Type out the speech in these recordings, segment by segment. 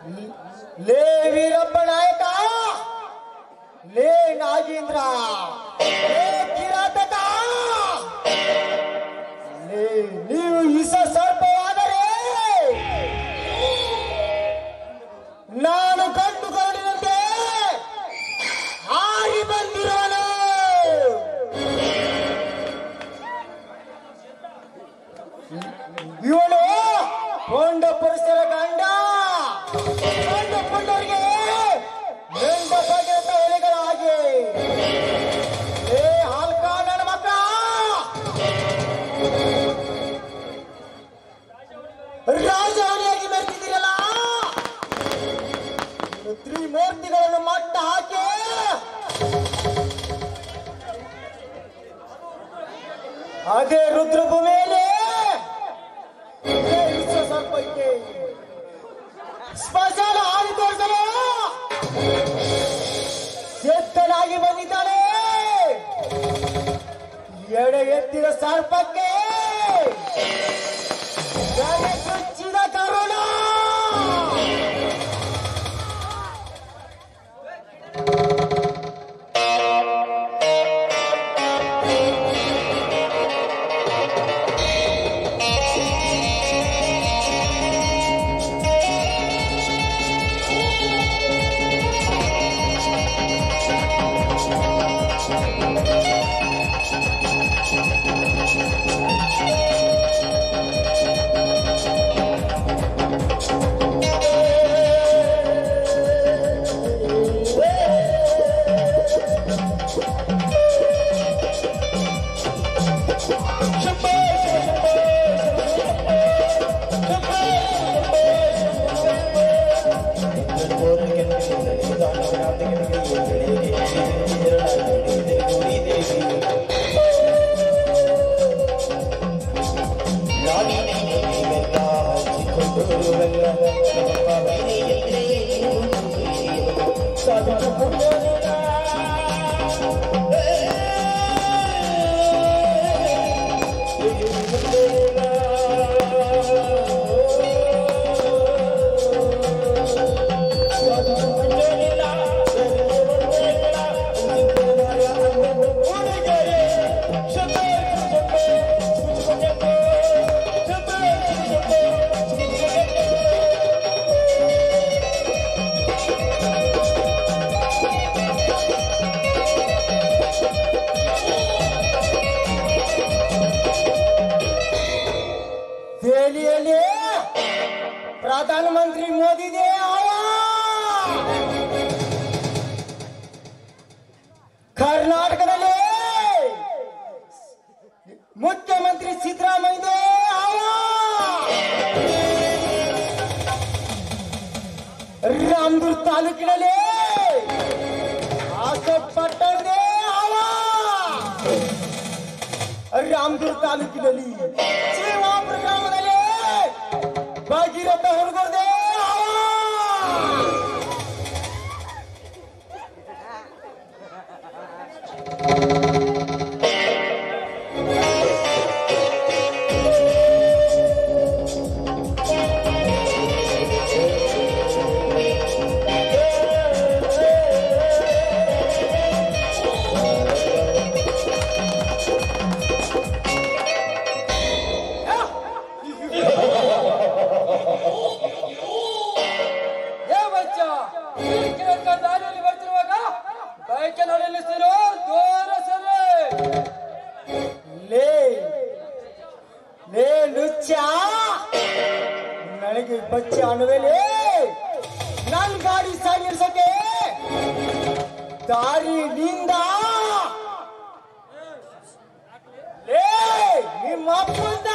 ಲೇ ವೀರಪ್ಪ ನಾಯಕ, ಲೇ ನಾಗೇಂದ್ರ, ಲೇ ಕಿರಾತಕ, ಲೇ ನೀವು ವಿಷ ಸರ್ಪವಾದರೆ ನಾನು ಕಂಡುಕೊಂಡಿರುವಂತೆ ಹಾರಿ ಬಂದಿರೋನು. ಇವನು ಕೊಂಡ ಪುರುಷರ ಗಂಡ. ಗಂಡ ಪುಂಡರಿಗೆ ಗಂಡ ಬಗೆತ ಎಲೆಗಳ ಹಾಗೆ. ಏ ಹಾಲ್ಕ ನನ್ನ ಮಕ್ಕಳ, ರಾಜಾಣಿಯಾಗಿ ಮೆರೆದಿದ್ದೀರಲ್ಲ, ತ್ರಿಮೂರ್ತಿಗಳನ್ನು ಮಟ್ಟ ಹಾಕಿ ಅದೇ ರುದ್ರಭೂಮಿಯಲ್ಲಿ ಸ್ವಲ್ಪ ಐತೆ. ಸ್ಪರ್ಶನ ಹಾಡಿ ತೋರಿಸಲು ಎತ್ತನಾಗಿ ಬಂದಿದ್ದಾನೆ. ಎಡೆ ಎತ್ತಿದ ಸರ್ಪಕ್ಕೆ ಚುಚ್ಚಿದ ಕರುಣ. ದೆಹಲಿಯಲ್ಲಿ ಪ್ರಧಾನಮಂತ್ರಿ ಮೋದಿ ದೇ ಆಯಾ, ಕರ್ನಾಟಕದಲ್ಲಿ ಮುಖ್ಯಮಂತ್ರಿ ಸಿದ್ದರಾಮಯ್ಯ ದೇ ಆಯಾ, ರಾಮದುರ್ಗ ತಾಲೂಕಿನಲ್ಲಿ ಅಶೋಕ್ ಪಟ್ಟಣ್ ದೇ ಆಯಾ, ರಾಮದುರ್ಗ ತಾಲೂಕಿನಲ್ಲಿ ಶಿವಾಪುರ ಗ್ರಾಮದಲ್ಲಿ ಭಾಗೀರಥ ಹುಡುಗರದೇ. ನನಗೆ ಬಚ್ಚ ಅನ್ನುವೇಲೆ ನನ್ ಗಾಡಿ ಸಾಗಿರ್ಸಕ್ಕೆ ದಾರಿನಿಂದ ನಿಮ್ಮ ಅಪ್ಪಂದ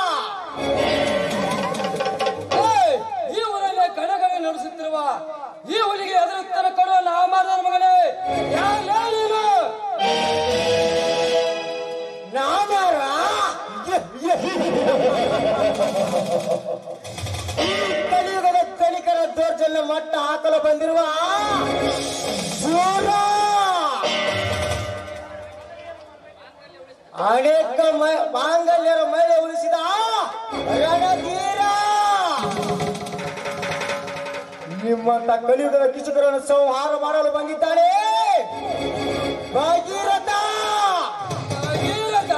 ಈ ಊರಲ್ಲಿ ಕಣಗಣೆ ನಡೆಸುತ್ತಿರುವ ಈ ಹುಲಿಗೆ ಎದುರುತ್ತರ ಕೊಡುವ ನಾಮಾರ್ದನ ಮಗನೇ ನಾಮಾರ ಕಲಿಯುಗದ ತನಿಕರ ದೌರ್ಜನ್ಯ ಮಟ್ಟ ಹಾಕಲು ಬಂದಿರುವ ಸೂರ ಅನೇಕ ಮಾಂಗಲ್ಯರ ಮೈಲೆ ಉಳಿಸಿದ ರಣಧೀರ ನಿಮ್ಮಂತ ಕಲಿಯುಗದ ಕಿಚಕರನ್ನು ಸಂಹಾರ ಮಾಡಲು ಬಂದಿದ್ದಾನೆ ಭಾಗೀರಥ. ಭಗೀರಥ?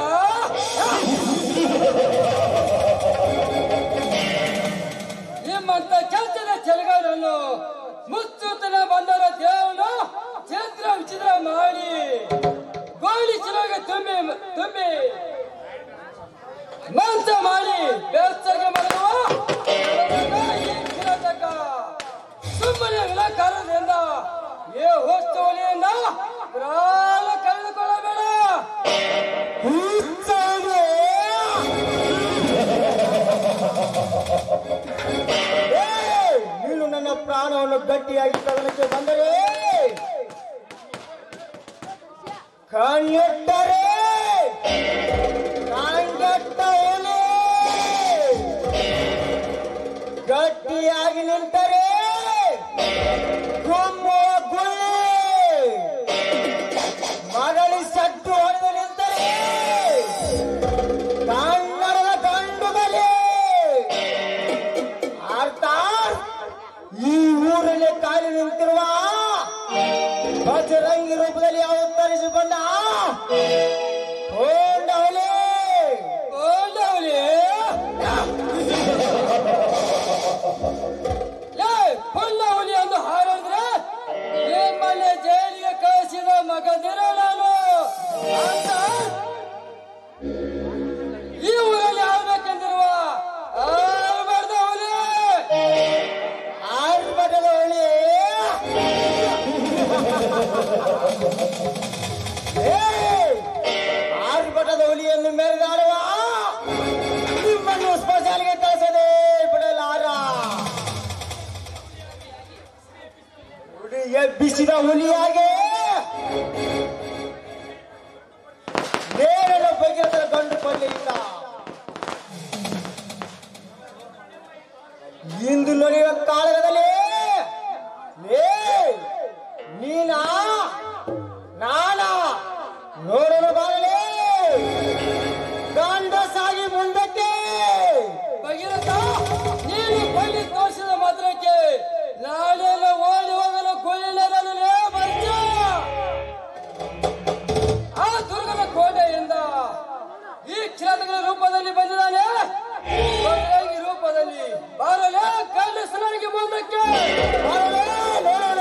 ನಿಮ್ಮಂತ ಕೆಚ್ಚದ ಚೆಲುಗಾರನ್ನು ಮುಚ್ಚುತ್ತನ ಬಂದರ ದೇವನು ಚಿತ್ರ ವಿಚಿತ್ರ ಮಾಡಿ ಗೋಳಿ ಚಿಲಗೆ ತುಂಬಿ ಮಂಚ ಮಾಡಿ ಬೆಚ್ಚಗೆ ಮಲಗುವ ಈ ಕಿರಾತಕ ಸುಮ್ಮನೆ ವಿನಾಕಾರದಿಂದ ಈ ಹೊಸ್ತುವಲಿಯನ್ನ ಪ್ರಾಣ ಕಳೆದುಕೊಳ್ಳಬೇಡ. ನೀನು ನನ್ನ ಪ್ರಾಣವನ್ನು ಗಟ್ಟಿಯಾಗಿ ಕದನಕ್ಕೆ ಬಂದರೆ ಕಣ್ಣೆಟ್ಟರೆ ಗಟ್ಟಿಯಾಗಿ ನಿಂತರೆ ಗುಮ್ಮುವ ಗುಳ್ಳಿ ಮರಳಿ ಸಟ್ಟು ಹೊಡೆದು ನಿಂತರೆ ಕನ್ನಡದ ಗಂಡುಗಲಿ. ಅರ್ಥಾತ್ ಈ ಊರಲ್ಲಿ ಕಾಲಿ ನಿಂತಿರುವ ಬಜರಂಗಿ ರೂಪದಲ್ಲಿ ಅವತರಿಸಿ ಬಂದ ಹುಲಿ ಎಂದು ಹಾರಿದ್ರೆ ನಿಮ್ಮಲ್ಲಿ ಜೈಲಿಗೆ ಕಳಿಸಿದ ಮಗದಿರ ನಾನು ಅಂತ ಈ ಊರಲ್ಲಿ ಆಳ್ಬೇಕೆಂದಿರುವ ಆರ್ಬಾರ್ದ ಹುಲಿ. ಆರ್ಭಟದ ಹುಲಿ ಆರ್ಭಟದ ಹುಲಿಯನ್ನು ಮೆರೆದಾಡುವ ನಿಮ್ಮನ್ನು ಸ್ಪರ್ಶಾಲಿಗೆ ಕಳಿಸದೆ ಬಿಡಲಾರ. ಎಬ್ಬಿಸಿದ ಹುಲಿಯಾಗೆ ನೇರಳ ಭಗೀರಥನ ಗಂಡು ಕೊಡಲಿಲ್ಲ. ಇಂದು ನಡೆಯುವ ಕಾಳಗದಲ್ಲಿ ನೀನಾ ನಾನಾ ನೋಡಲು ಬಾರಲೇ ಗಂಡಸಾಗಿ ಮುಂದಕ್ಕೆ. ಭಗೀರಥ, ನೀನು ಬಳ್ಳಿ ತೋರಿಸಿದ ಮಾತ್ರಕ್ಕೆ ನಾಳೆಲ್ಲ ಓಡಿ ಹೋಗಲು ಗುಳ್ಳಿರಲೇ ಬರ್ತ. ಆ ದುರ್ಗದ ಕೋಟೆಯಿಂದ ಈ ಕಿರಾತಕರ ರೂಪದಲ್ಲಿ ಬಂದಿದ್ದಾನೆ. ಬಜರಂಗಿ ರೂಪದಲ್ಲಿ ಬಾರಲೇ ಗಂಡಸರಿಗೆ ಮುಂದಕ್ಕೆ ಬಾರಲೇ ನೋಡೋಣ.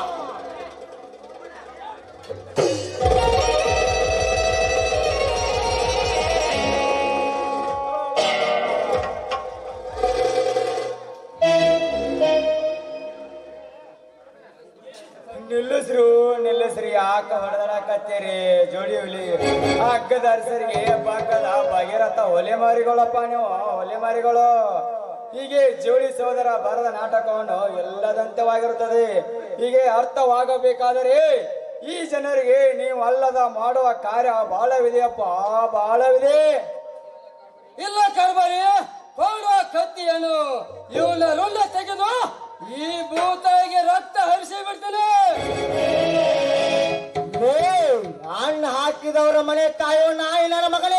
ನಿಲ್ಲಿಸ್ರಿ ಯಾಕ ಹೊಡೆದಾಕತ್ತೀರಿ ಜೋಡಿ ಹುಲಿ ಹಗ್ಗದ ಅರಸರಿಗೆ ಬಾಕದ ಭಗೀರಥ ಒಲೆ ಮಾರಿಗಳಪ್ಪ ನೀವು ಒಲೆ ಮಾರಿಗಳು. ಹೀಗೆ ಜೋಡಿ ಸಹೋದರ ಬರದ ನಾಟಕವನ್ನು ಎಲ್ಲದಂತವಾಗಿರುತ್ತದೆ. ಹೀಗೆ ಅರ್ಥವಾಗಬೇಕಾದರೆ ಈ ಜನರಿಗೆ ನೀವು ಅಲ್ಲದ ಮಾಡುವ ಕಾರ್ಯ ಬಹಳವಿದೆಯಪ್ಪ, ಬಹಳವಿದೆ. ಇಲ್ಲ ಕರ್ಬರಿ, ಕೊಡುವ ಕತ್ತಿಯನ್ನು ಇವನ ರುಂಡ ತೆಗೆದು ಈ ಭೂತಾಯಿಗೆ ರಕ್ತ ಹರಿಸಿ ಬಿಡ್ತಾನೆ. ಹಣ್ಣು ಹಾಕಿದವರ ಮನೆ ಕಾಯೋ ನಾಯಿ ನನ್ನ ಮಗಳೇ,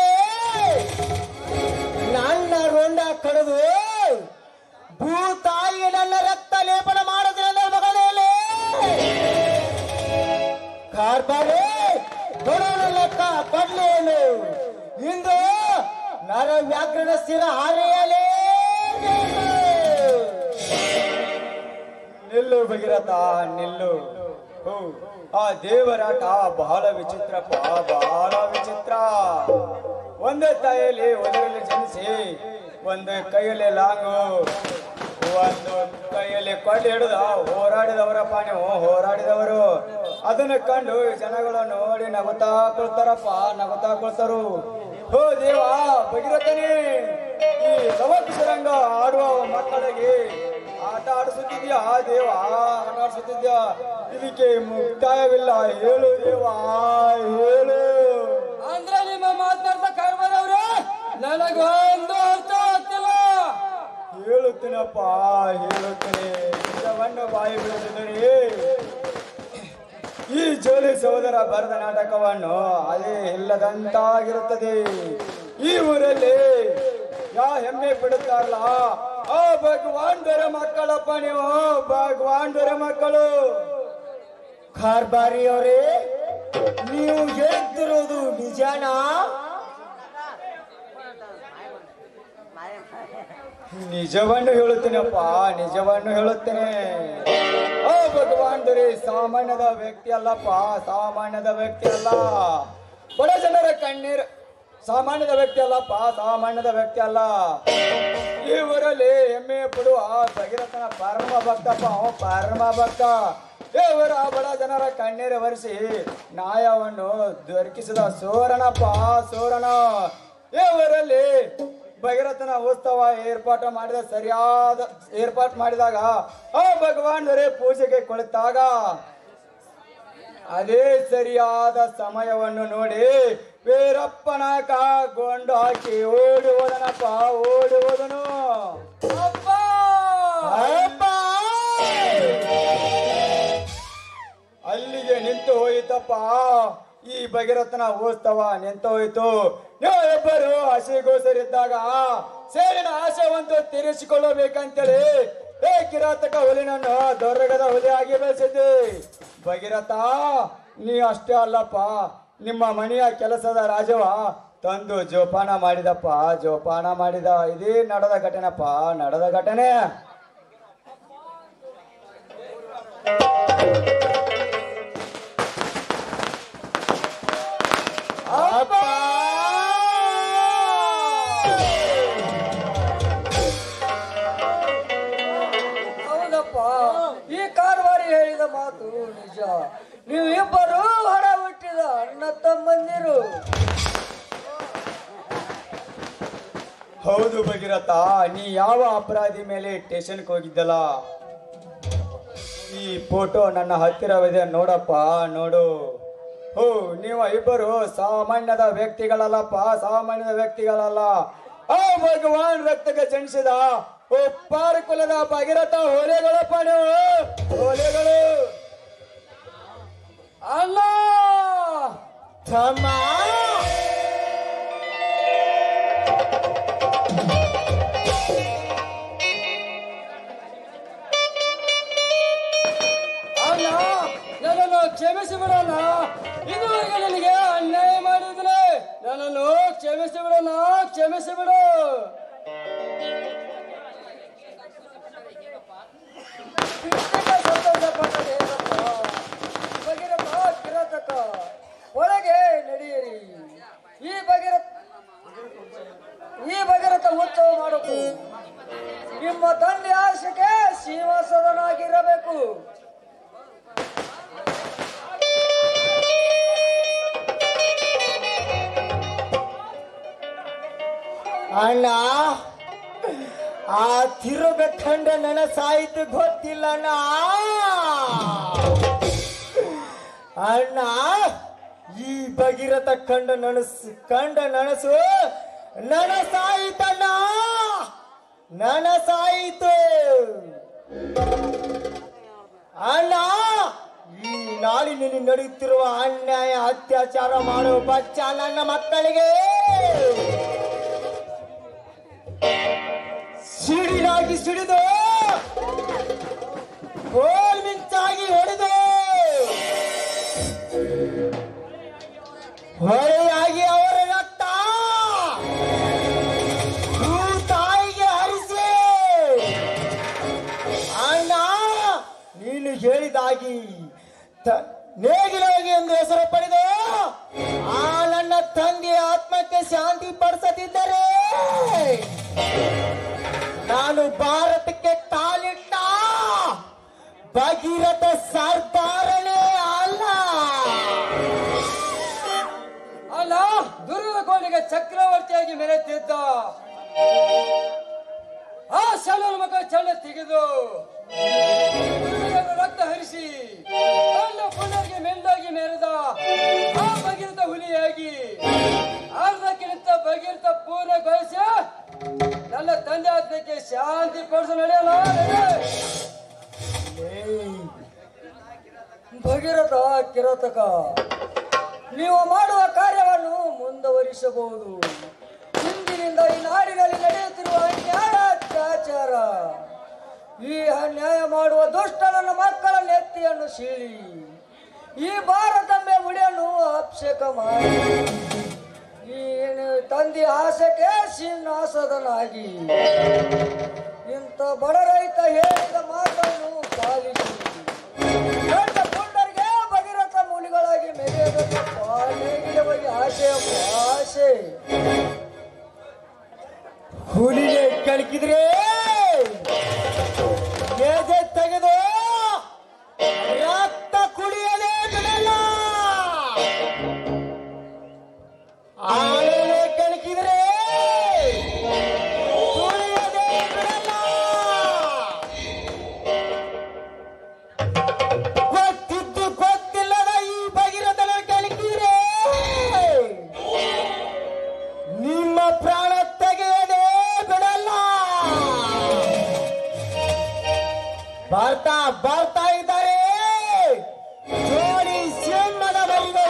ನನ್ನ ರುಂಡ ಕಡಿದು ಭೂತಾಯಿಗೆ ನನ್ನ ರಕ್ತ ಲೇಪನ ಮಾಡಿದ್ರೆ ನನ್ನ ಮಗಳೇ ಕಾರ್ಬಾರಿ ಲೆಕ್ಕ ಕೊಡ್ಲೇನು. ಇಂದು ನರ ವ್ಯಾಕರಣ ಸ್ಥಿರ ಹಾರೆಯಲೇ. ನಿಲ್ಲು ಭಗೀರಥ ನಿಲ್ಲು. ಆ ದೇವರಾಟ ಬಹಳ ವಿಚಿತ್ರಪ್ಪ, ಬಹಳ ವಿಚಿತ್ರ. ಒಂದೇ ತಾಯಿಯಲ್ಲಿ ಒಂದರಲ್ಲಿ ಜನಿಸಿ ಒಂದು ಕೈಯಲ್ಲಿ ಲಾಂಗು ಒಂದು ಕೈಯಲ್ಲಿ ಕೊಳ್ಳಿ ಹಿಡಿದ ಹೋರಾಡಿದವರಪ್ಪ ನೀವು, ಹೋರಾಡಿದವರು. ಅದನ್ನ ಕಂಡು ಜನಗಳು ನೋಡಿ ನಗುತ್ತಾ ಕೊಳ್ತಾರಪ್ಪ, ನಗುತ್ತಾ ಕೊಳ್ತಾರು. ಹೋ ದೇವ ಭಗೀರಥನೇ, ಈ ಲವಕುಶರಂಗ ಆಡುವ ಮಕ್ಕಳಿಗೆ ಆಟ ಆಡಿಸುತ್ತಿದ್ಯಾ ದೇವ, ಆಟ ಆಡಿಸುತ್ತಿದ್ಯಾ? ಇದಕ್ಕೆ ಮುಕ್ತಾಯವಿಲ್ಲ, ಹೇಳು ದೇವ ಹೇಳು. ಅಂದ್ರೆ ನಿಮ್ಮ ಮಾತನಾಡ್ತಾ ಕಾರ್ಬಾರವ್ರೆ ನನಗೊಂದು ಅರ್ಥ ಆಗ್ತಿಲ್ಲ. ಹೇಳುತ್ತೇನಪ್ಪ ಹೇಳುತ್ತೇನೆ, ನಿಜವನ್ನು ಬಾಯಿ ಬಿಡುತ್ತಿದ್ದರೆ ಈ ಜೋಲಿ ಸಹೋದರ ಬರೆದ ನಾಟಕವನ್ನು ಅದೇ ಇಲ್ಲದಂತಾಗಿರುತ್ತದೆ. ಈ ಊರಲ್ಲಿ ಯಾ ಹೆಮ್ಮೆ ಬಿಡುತ್ತಾರಲ್ಲ ಭಗವಾನ್ ದೊರೆ ಮಕ್ಕಳಪ್ಪ ನೀವು, ಭಗವಾನ್ ದೊರೆ ಮಕ್ಕಳು. ಕಾರ್ಬಾರಿ ಅವರೇ, ನೀವು ಹೇಳ್ತಿರೋದು ನಿಜಾನಾ? ನಿಜವನ್ನು ಹೇಳುತ್ತೇನಪ್ಪ, ನಿಜವನ್ನು ಹೇಳುತ್ತೇನೆ. ಭಗವಾನ್ ದೊರೆ ಸಾಮಾನ್ಯದ ವ್ಯಕ್ತಿ ಅಲ್ಲಪ್ಪ, ಸಾಮಾನ್ಯದ ವ್ಯಕ್ತಿ ಅಲ್ಲ. ಬಡ ಜನರ ಕಣ್ಣೀರ್ ಸಾಮಾನ್ಯದ ವ್ಯಕ್ತಿ ಅಲ್ಲಪ್ಪ, ಸಾಮಾನ್ಯದ ವ್ಯಕ್ತಿ ಅಲ್ಲ. ಈ ಊರಲ್ಲಿ ಹೆಮ್ಮೆ ಪಡುವ ಭಗೀರಥನ ಪರಮ ಭಕ್ತಪ್ಪ, ಅವ ಪರಮ ಭಕ್ತ. ಇವರ ಬಡ ಜನರ ಕಣ್ಣೀರು ಒರೆಸಿ ನ್ಯಾಯವನ್ನು ದೊರಕಿಸಿದ ಸೋರನಪ್ಪ, ಸೋರನ. ಈ ಊರಲ್ಲಿ ಭಗೀರಥನ ಉತ್ಸವ ಏರ್ಪಾಟು ಮಾಡಿದಾಗ ಭಗವಾನ್ ದೊರೆ ಪೂಜೆಗೆ ಕುಳಿತಾಗ ಅದೇ ಸರಿಯಾದ ಸಮಯವನ್ನು ನೋಡಿ ವೀರಪ್ಪನ ಗೊಂಡು ಹಾಕಿ ಓಡಿ ಹೋದನಪ್ಪ, ಓಡಿ ಹೋದನು. ಅಲ್ಲಿಗೆ ನಿಂತು ಹೋಯಿತಪ್ಪ ಈ ಭಗೀರಥನ ಉತ್ಸವ, ನಿಂತು ಹೋಯಿತು. ನೀವು ಇಬ್ಬರು ಹಸಿಗೋಸರಿದ್ದಾಗ ಸೇರಿನ ಆಶೆವಂತೂ ತೀರಿಸಿಕೊಳ್ಳಬೇಕಂತೇಳಿ ಕಿರಾತಕ ಹುಲಿನನ್ನು ದೊರ್ಗದ ಹುಲಿಯಾಗಿ ಬೆಳೆಸಿದ್ದೆ. ಭಗೀರಥ, ನೀ ಅಷ್ಟೇ ಅಲ್ಲಪ್ಪ, ನಿಮ್ಮ ಮನೆಯ ಕೆಲಸದ ರಾಜವ ತಂದು ಜೋಪಾನ ಮಾಡಿದಪ್ಪ, ಜೋಪಾನ ಮಾಡಿದ. ಇದೇ ನಡೆದ ಘಟನೆಪ್ಪ, ನಡೆದ ಘಟನೆ. ಹೌದಪ್ಪ, ಈ ಕಾರ್ಬಾರಿ ಹೇಳಿದ ಮಾತು ನಿಜ. ನೀವು ಇಬ್ಬರು ಹೊರ ಹುಟ್ಟಿದ ಅಣ್ಣ ತಮ್ಮಂದಿರು. ಹೌದು ಭಗೀರಥ, ನೀ ಯಾವ ಅಪರಾಧಿ ಮೇಲೆ ಸ್ಟೇಷನ್ಗೆ ಹೋಗಿದ್ದಲ್ಲ, ಈ ಫೋಟೋ ನನ್ನ ಹತ್ತಿರವಿದೆ, ನೋಡಪ್ಪ, ನೋಡು. ನೀವು ಇಬ್ಬರು ಸಾಮಾನ್ಯದ ವ್ಯಕ್ತಿಗಳಲ್ಲಪ್ಪ, ಸಾಮಾನ್ಯದ ವ್ಯಕ್ತಿಗಳಲ್ಲ. ಭಗವಾನ್ ರಕ್ತಕ್ಕೆ ಜನಿಸಿದ ಉಪ್ಪಾರ ಕುಲದ ಭಗೀರಥ ಹೊಲೆಗಳಪ್ಪ ನೀವು, ಹೊಲೆಗಳು. ಅಲ್ಲ ತಮ್ಮ, ನನ್ನನ್ನು ಕ್ಷಮಿಸಿ ಬಿಡೋಣ. ಇದುವರೆಗೆ ನನಗೆ ಅನ್ಯಾಯ ಮಾಡಿದ್ರೆ ನನ್ನನ್ನು ಕ್ಷಮಿಸಿ ಬಿಡೋಣ, ಕ್ಷಮಿಸಿ ಬಿಡು. ಭಗೀರಥ ಕಿರಾತಕ, ಒಳಗೆ ನಡೆಯಿರಿ. ಈ ಭಗೀರಥ ಉತ್ಸವ ಮಾಡಬೇಕು. ನಿಮ್ಮ ತಂದೆ ಆಶೆಗೆ ಸಿಂಹಾಸನಾಗಿರಬೇಕು. ಅಣ್ಣ, ಆ ತಿರುಗಖಂಡ ನನಸಾಯಿತು ಗೊತ್ತಿಲ್ಲಣ್ಣ. ಅಣ್ಣ, ಈ ಭಗೀರಥ ಕಂಡ ನನಸು ನನಸಾಯಿತಣ್ಣ, ನನಸಾಯಿತು. ಅಣ್ಣ, ಈ ನಾಡಿನಲ್ಲಿ ನಡೆಯುತ್ತಿರುವ ಅನ್ಯಾಯ ಅತ್ಯಾಚಾರ ಮಾಡುವ ಬಚ್ಚ ನನ್ನ ಮಕ್ಕಳಿಗೆ ಸಿಡಿಲಾಗಿ ಸಿಡಿದು ಗೋಲ್ ಮಿಂಚಾಗಿ ಹೊಡೆದು ಹೊಳೆಯಾಗಿ ಅವರ ರಕ್ತ ತಾಯಿಗೆ ಹರಿಸಿ, ಅಣ್ಣ ನೀನು ಹೇಳಿದಾಗಿ ನೇಗಿಲೋಗಿ ಎಂದು ಹೆಸರು ಪಡೆದು ಆ ನನ್ನ ತಂದೆಯ ಆತ್ಮಕ್ಕೆ ಶಾಂತಿ ಪಡಿಸದಿದ್ದರೆ ನಾನು ಭಾರತಕ್ಕೆ ಕಾಲಿಟ್ಟ ಭಗೀರಥ ಸರ್ದಾರನೇ ಅಲ್ಲ. ಅಲ್ಲ, ದುರ್ಗದ ಕೋಣೆಗೆ ಚಕ್ರವರ್ತಿಯಾಗಿ ಮೆರೆತಿದ್ದ ಆ ಶಾಲನ ಮಕ್ಕಳ ಚಂಡ ತೆಗೆದು ರಕ್ತ ಹರಿಸಿ ತನ್ನ ಪುನರ್ಗೆ ಮೆಂದಾಗಿ ಮೆರೆದ ಆ ಭಗೀರಥ ಹುಲಿಯಾಗಿ ಅರ್ಧಕ್ಕಿಂತ ಭಗೀರಥ ಪೂರ್ಣಗೊಳಿಸಿ ನನ್ನ ತಂದೆ ಆತ್ಮಕ್ಕೆ ಶಾಂತಿ ಪಡಿಸ ನಡೆಯಲ್ಲ. ಭಗೀರಥ ಕಿರಾತಕ, ನೀವು ಮಾಡುವ ಕಾರ್ಯವನ್ನು ಮುಂದುವರಿಸಬಹುದು. ಇಂದಿನಿಂದ ಈ ನಾಡಿನಲ್ಲಿ ನಡೆಯುತ್ತಿರುವ ಅನ್ಯಾಯ ಅತ್ಯಾಚಾರ ಈ ಅನ್ಯಾಯ ಮಾಡುವ ದುಷ್ಟ ನನ್ನ ಮಕ್ಕಳ ನೆತ್ತಿಯನ್ನು ಸೀಳಿ ಈ ಭಾರತಂಬೆ ಮುಡಿಯನ್ನು ಅಭಿಷೇಕ ಮಾಡಿ ಈ ತಂದೆ ಆಸೆಗೆ ಸಿಂಹಾಸದನಾಗಿ ಇಂಥ ಬಡ ರೈತ ಹೇಳಿದ ಮಾತನ್ನು ಪಾಲಿಸಿ ದೊಡ್ಡ ಪುಂಡರಿಗೆ ಭಗೀರಥ ಮುನಿಗಳಾಗಿ ಮೆರೆಯಬೇಕಪ್ಪ ನೇಗಿಲವಾಗಿ ಆಸೆ ಆಸೆ ಹುಲಿಗೆ ಕಣಕಿದ್ರೆ ಎದೆ ತೆಗೆದು ರಕ್ತ ಕುಡಿಯಲೇ ಬಿಡಲ್ಲ. ಆಮೇಲೆ ಕಣಕಿದ್ರೆ ಕುಡಿಯದೇ ಬಿಡಲ್ಲ. ಗೊತ್ತಿದ್ದು ಗೊತ್ತಿಲ್ಲದ ಈ ಭಗೀರಥನ ಕಣಕಿದ್ರೆ ನಿಮ್ಮ ಪ್ರಾಣ ತೆಗೆಯದೇ ಬಿಡಲ್ಲ. ಬರ್ತಾ ಇದ್ದಾರೆ ಜೋಡಿ ಸಿಂಹದ ಬರಿಗಳು.